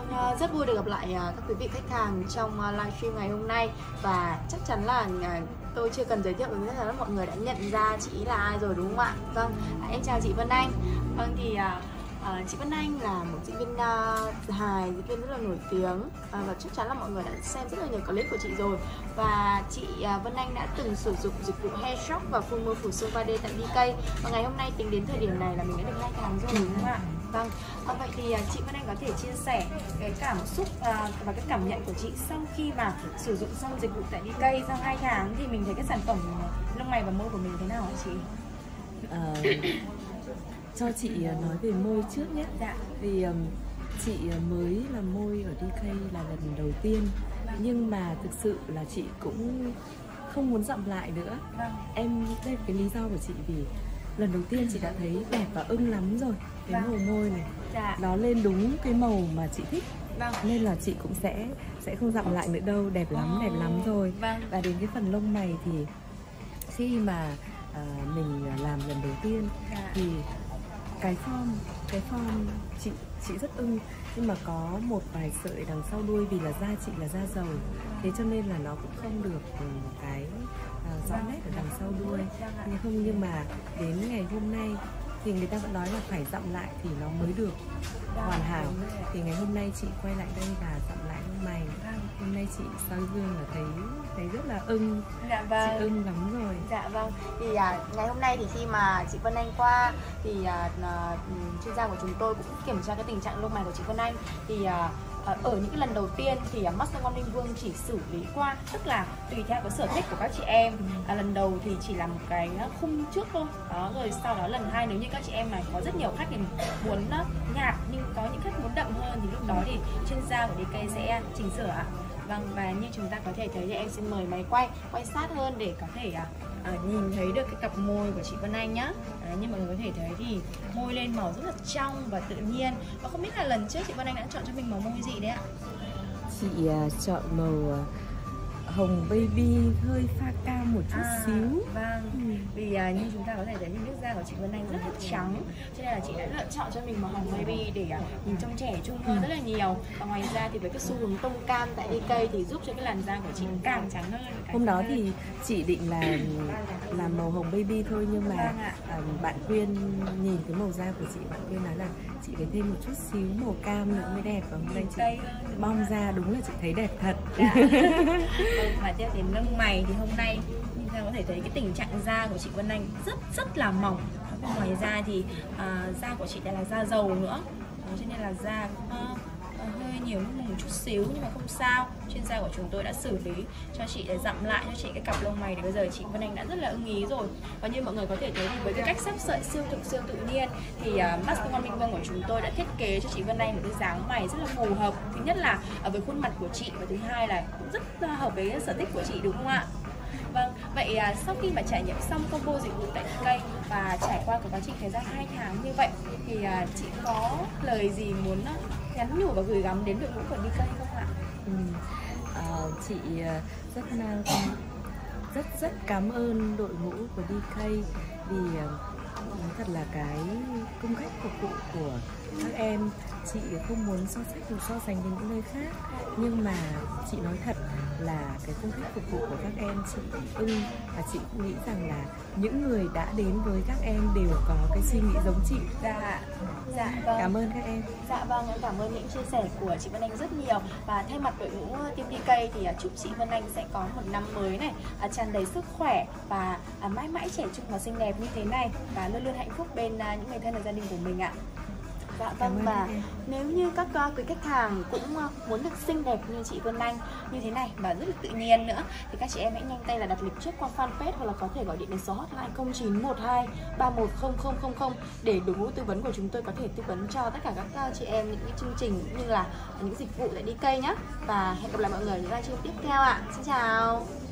Rất vui được gặp lại các quý vị khách hàng trong livestream ngày hôm nay. Và chắc chắn là tôi chưa cần giới thiệu, chắc chắn là mọi người đã nhận ra chị là ai rồi đúng không ạ? Vâng, em chào chị Vân Anh. Vâng thì chị Vân Anh là một diễn viên hài, diễn viên rất là nổi tiếng và chắc chắn là mọi người đã xem rất là nhiều clip của chị rồi. Và chị Vân Anh đã từng sử dụng dịch vụ Hair Shop và phun mưa phủ xương 3D tại DK. Và ngày hôm nay tính đến thời điểm này là mình đã được 2 tháng rồi đúng không ạ? Vâng, vậy thì chị Vân Anh có thể chia sẻ cái cảm xúc và cái cảm nhận của chị sau khi mà sử dụng xong dịch vụ tại DK sau 2 tháng thì mình thấy cái sản phẩm lông mày và môi của mình thế nào hả chị? Cho chị nói về môi trước nhé. Dạ. Vì chị mới làm môi ở DK là lần đầu tiên. Nhưng mà thực sự là chị cũng không muốn dặm lại nữa. Em đây là cái lý do của chị vì lần đầu tiên chị đã thấy đẹp và ưng lắm rồi. Cái màu môi này nó lên đúng cái màu mà chị thích. Nên là chị cũng sẽ không dặm lại nữa đâu. Đẹp lắm rồi. Và đến cái phần lông mày thì khi mà mình làm lần đầu tiên thì cái form chị rất ưng, nhưng mà có một vài sợi đằng sau đuôi vì là da chị là da dầu, thế cho nên là nó cũng không được cái rõ nét ở đằng sau đuôi. Nhưng mà đến ngày hôm nay thì người ta vẫn nói là phải dặm lại thì nó mới được hoàn hảo. Thì ngày hôm nay chị quay lại đây và dặm lại lông mày. Hôm nay chị soi gương là thấy rất là ưng. Dạ vâng. Chị ưng lắm rồi. Dạ vâng. Thì ngày hôm nay thì khi mà chị Vân Anh qua thì chuyên gia của chúng tôi cũng kiểm tra cái tình trạng lông mày của chị Vân Anh. Thì ở những cái lần đầu tiên thì Master Ngọc Linh Vương chỉ xử lý qua, tức là tùy theo cái sở thích của các chị em. Lần đầu thì chỉ làm một cái khung trước thôi. Đó, rồi sau đó lần 2 nếu như các chị em này có rất nhiều khách thì muốn nhạt nhưng có những khách muốn đậm hơn thì lúc đó thì chuyên gia của DK sẽ chỉnh sửa ạ. Vâng, và như chúng ta có thể thấy thì em xin mời máy quay sát hơn để có thể nhìn thấy được cái cặp môi của chị Vân Anh nhá. Như mọi người có thể thấy thì môi lên màu rất là trong và tự nhiên. Và không biết là lần trước chị Vân Anh đã chọn cho mình màu môi gì đấy ạ? Chị chọn màu hồng baby hơi pha cam một chút xíu. Vâng. Vì như chúng ta có thể thấy nước da của chị Vân Anh rất là trắng, cho nên là chị đã lựa chọn cho mình màu hồng baby để nhìn trông trẻ trung hơn rất là nhiều. Và ngoài ra thì với cái xu hướng tông cam tại DK thì giúp cho cái làn da của chị càng trắng hơn. Hôm đó thì chị định là làm màu hồng baby thôi, nhưng mà bạn Quyên nhìn cái màu da của chị, bạn Quyên nói là chị phải thêm một chút xíu màu cam nữa mới đẹp. Và hôm nay chị bong ra đúng là chị thấy đẹp thật. Và tiếp đến lông mày thì hôm nay chúng ta có thể thấy cái tình trạng da của chị Vân Anh rất là mỏng. Ngoài ra thì da của chị đây là da dầu nữa, cho nên là da hơi nhiều một chút xíu, nhưng mà không sao. Chuyên gia của chúng tôi đã xử lý cho chị để dặm lại cho chị cái cặp lông mày để bây giờ chị Vân Anh đã rất là ưng ý rồi. Và như mọi người có thể thấy thì với cái cách sắp sợi xương tự nhiên thì Master Ngọc Linh Vương của chúng tôi đã thiết kế cho chị Vân Anh một cái dáng mày rất là phù hợp. Thứ nhất là với khuôn mặt của chị, và thứ hai là cũng rất hợp với sở thích của chị đúng không ạ? Vâng, vậy sau khi mà trải nghiệm xong combo dịch vụ tại DK và trải qua cái quá trình thời gian 2 tháng như vậy thì chị có lời gì muốn nhắn nhủ và gửi gắm đến đội ngũ của DK không ạ? Chị rất cảm ơn đội ngũ của DK vì nói thật là cái cung cách phục vụ của các em chị không muốn so sánh với những nơi khác, nhưng mà chị nói thật là cái cung cách phục vụ của các em chị ưng, và chị cũng nghĩ rằng là những người đã đến với các em đều có cái suy nghĩ giống chị. Dạ vâng. Cảm ơn các em. Dạ vâng, em cảm ơn những chia sẻ của chị Vân Anh rất nhiều. Và thay mặt đội ngũ team DK thì chúc chị Vân Anh sẽ có một năm mới này tràn đầy sức khỏe và mãi mãi trẻ trung và xinh đẹp như thế này, và luôn luôn hạnh phúc bên những người thân và gia đình của mình ạ. Dạ vâng, và nếu như các quý khách hàng cũng muốn được xinh đẹp như chị Vân Anh như thế này và rất là tự nhiên nữa thì các chị em hãy nhanh tay là đặt lịch trước qua fanpage, hoặc là có thể gọi điện đến số hotline 0912 310000 để đội ngũ tư vấn của chúng tôi có thể tư vấn cho tất cả các chị em những cái chương trình cũng như là những dịch vụ tại DK nhé. Và hẹn gặp lại mọi người ở những livestream tiếp theo ạ. Xin chào.